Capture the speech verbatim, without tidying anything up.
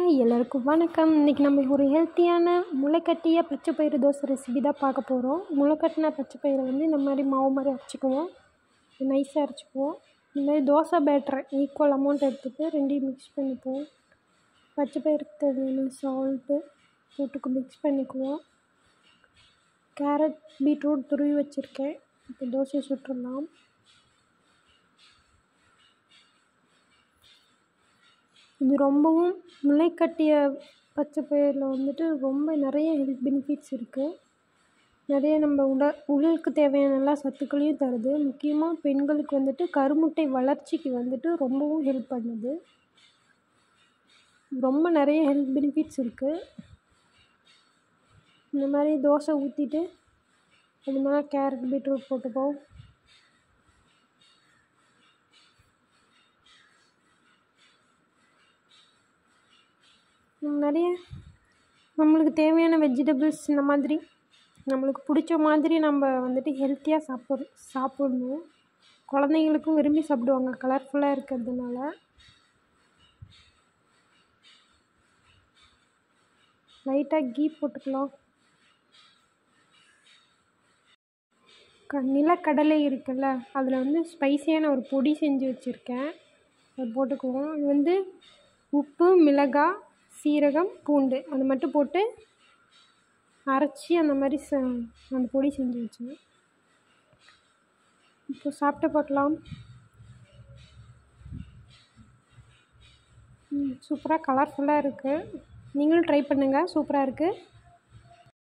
Hi எல்லாருக்கும் வணக்கம். இன்றைக்கி நம்ம ஒரு ஹெல்த்தியான முளைக்கட்டிய பச்சை பயிறு தோசை ரெசிபி தான் பார்க்க போகிறோம். முளைக்கட்டின பச்சை பயிரை வந்து இந்த மாதிரி மாவு மாதிரி அரைச்சிக்குவோம், நைஸாக அரைச்சிக்குவோம். இந்த மாதிரி தோசை பேட்டரை ஈக்குவல் அமௌண்ட் எடுத்துகிட்டு ரெண்டையும் மிக்ஸ் பண்ணிக்குவோம். பச்சை பயிருக்கு தேவையான சால்ட்டு போட்டுக்கு மிக்ஸ் பண்ணிக்குவோம். கேரட் பீட்ரூட் துருவி வச்சுருக்கேன். இப்போ தோசையை சுட்டுடலாம். இது ரொம்பவும் முளைக்கட்டிய பச்சை பயிரில் வந்துட்டு ரொம்ப நிறைய ஹெல்த் பெனிஃபிட்ஸ் இருக்குது. நிறைய நம்ம உட உடலுக்கு தேவையான எல்லா சத்துக்களையும் தருது. முக்கியமாக பெண்களுக்கு வந்துட்டு கருமுட்டை வளர்ச்சிக்கு வந்துட்டு ரொம்பவும் ஹெல்ப் பண்ணுது. ரொம்ப நிறைய ஹெல்த் பெனிஃபிட்ஸ் இருக்குது. இந்த மாதிரி தோசை ஊற்றிட்டு அது மேலே கேரட் பீட்ரூட் போட்டுப்போம். நிறைய நம்மளுக்கு தேவையான வெஜிடபிள்ஸ் இந்த மாதிரி நம்மளுக்கு பிடிச்ச மாதிரி நம்ம வந்துட்டு ஹெல்த்தியாக சாப்பிட் சாப்பிட்ணும். குழந்தைங்களுக்கும் விரும்பி சாப்பிடுவாங்க கலர்ஃபுல்லாக இருக்கிறதுனால. லைட்டாக கீ போட்டுக்கலாம். க நிலக்கடலை இருக்குல்ல, அதில் வந்து ஸ்பைசியான ஒரு பொடி செஞ்சு வச்சுருக்கேன், அது போட்டுக்குவோம். இது வந்து உப்பு, மிளகாய், சீரகம், பூண்டு அது மட்டும் போட்டு அரைச்சி அந்த மாதிரி ச அந்த பொடி செஞ்சு வச்சேன். இப்போ சாப்பிட்டு பார்க்கலாம். சூப்பராக கலர்ஃபுல்லாக இருக்குது. நீங்களும் ட்ரை பண்ணுங்கள், சூப்பராக இருக்குது.